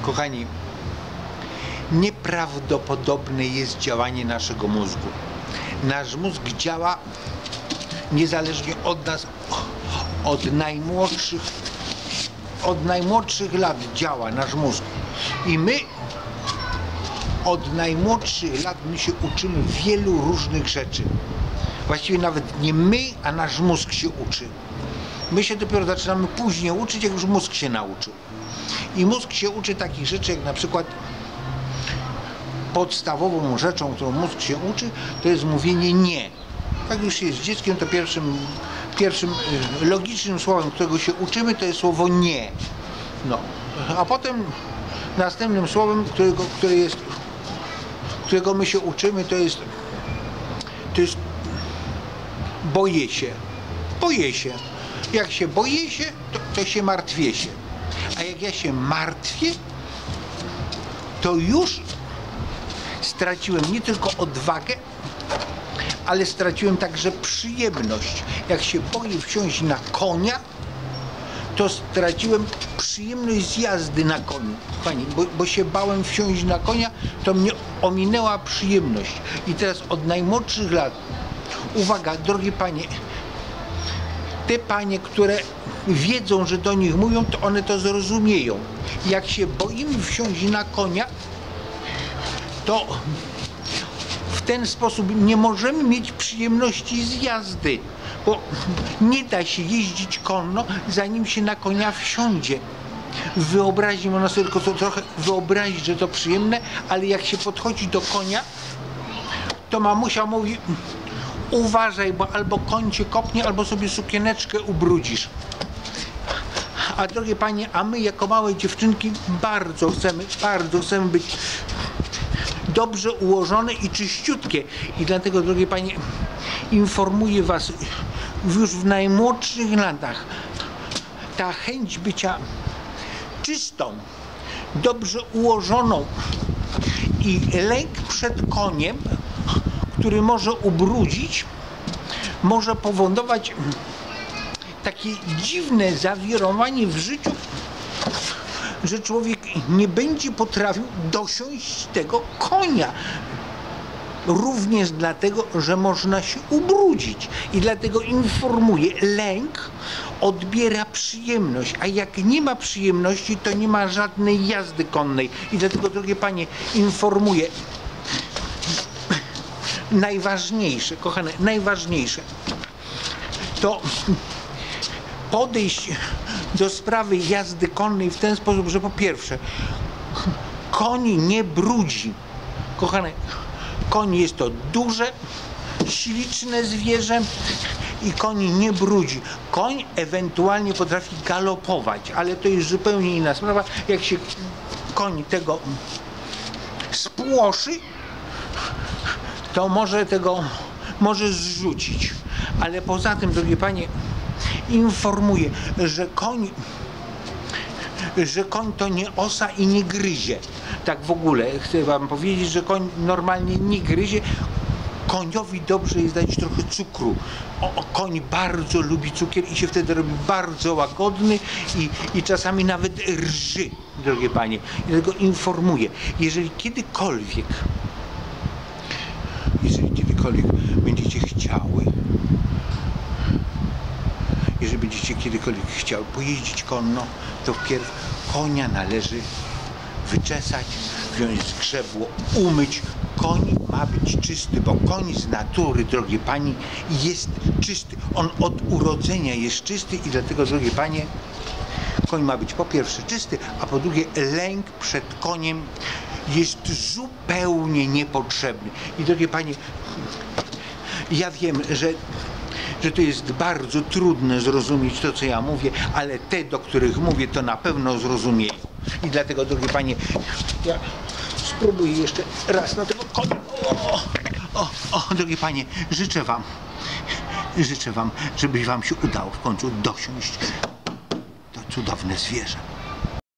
Kochani, nieprawdopodobne jest działanie naszego mózgu. Nasz mózg działa niezależnie od nas, od najmłodszych lat działa nasz mózg. I my od najmłodszych lat się uczymy wielu różnych rzeczy. Właściwie nawet nie my, a nasz mózg się uczy. My się dopiero zaczynamy później uczyć, jak już mózg się nauczył. I mózg się uczy takich rzeczy, jak na przykład podstawową rzeczą, którą mózg się uczy, to jest mówienie nie. Jak już jest dzieckiem, to pierwszym logicznym słowem, którego się uczymy, to jest słowo nie. No. A potem następnym słowem, którego my się uczymy, to jest boję się. Boję się. Jak się boję się, to się martwię się. A jak ja się martwię, to już straciłem nie tylko odwagę, ale straciłem także przyjemność. Jak się boję wsiąść na konia, to straciłem przyjemność z jazdy na koniu. Pani, bo się bałem wsiąść na konia, to mnie ominęła przyjemność. I teraz od najmłodszych lat, uwaga, drogie panie, te panie, które wiedzą, że do nich mówią, to one to zrozumieją. Jak się boimy wsiąść na konia, to w ten sposób nie możemy mieć przyjemności z jazdy, bo nie da się jeździć konno, zanim się na konia wsiądzie. Wyobraźmy, można sobie tylko trochę wyobrazić, że to przyjemne, ale jak się podchodzi do konia, to mamusia mówi: uważaj, bo albo koń cię kopnie, albo sobie sukieneczkę ubrudzisz. A drogie panie, a my jako małe dziewczynki bardzo chcemy być dobrze ułożone i czyściutkie. I dlatego, drogie panie, informuję was już w najmłodszych latach, ta chęć bycia czystą, dobrze ułożoną i lęk przed koniem, który może ubrudzić, może powodować takie dziwne zawirowanie w życiu, że człowiek nie będzie potrafił dosiąść tego konia. Również dlatego, że można się ubrudzić. I dlatego informuję, lęk odbiera przyjemność, a jak nie ma przyjemności, to nie ma żadnej jazdy konnej. I dlatego, drogie panie, informuję, najważniejsze, kochane, najważniejsze to podejść do sprawy jazdy konnej w ten sposób, że po pierwsze, koń nie brudzi. Kochane, koń jest to duże, śliczne zwierzę i koń nie brudzi. Koń ewentualnie potrafi galopować, ale to jest zupełnie inna sprawa. Jak się koń tego spłoszy, to może zrzucić. Ale poza tym, drogie panie, informuję, że koń to nie osa i nie gryzie. Tak w ogóle chcę wam powiedzieć, że koń normalnie nie gryzie. Koniowi dobrze jest dać trochę cukru. Koń bardzo lubi cukier i się wtedy robi bardzo łagodny i czasami nawet rży, drogie panie. I dlatego informuję, jeżeli kiedykolwiek będziecie chciały, jeżeli będziecie kiedykolwiek chciały pojeździć konno, to wpierw konia należy wyczesać, wziąć zgrzebło, umyć. Koń ma być czysty, bo koń z natury, drogie pani, jest czysty. On od urodzenia jest czysty i dlatego, drogie panie, koń ma być po pierwsze czysty, a po drugie lęk przed koniem jest zupełnie niepotrzebny. I drogie panie, ja wiem, że to jest bardzo trudne zrozumieć to, co ja mówię, ale te, do których mówię, to na pewno zrozumieją. I dlatego, drogie panie, ja spróbuję jeszcze raz na tego konia. Drogie panie, życzę wam, żeby wam się udało w końcu dosiąść to cudowne zwierzę.